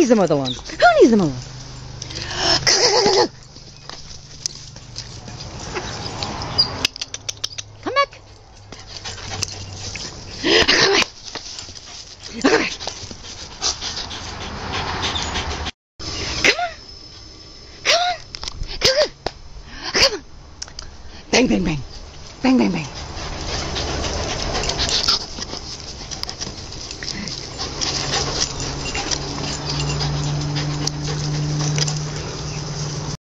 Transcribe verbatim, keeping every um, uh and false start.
needs the mother one? Who needs the mother? Come back. Come back. Come back. Come on. Come on. Come on. Come on. Bang, bang, bang. Bang, bang, bang.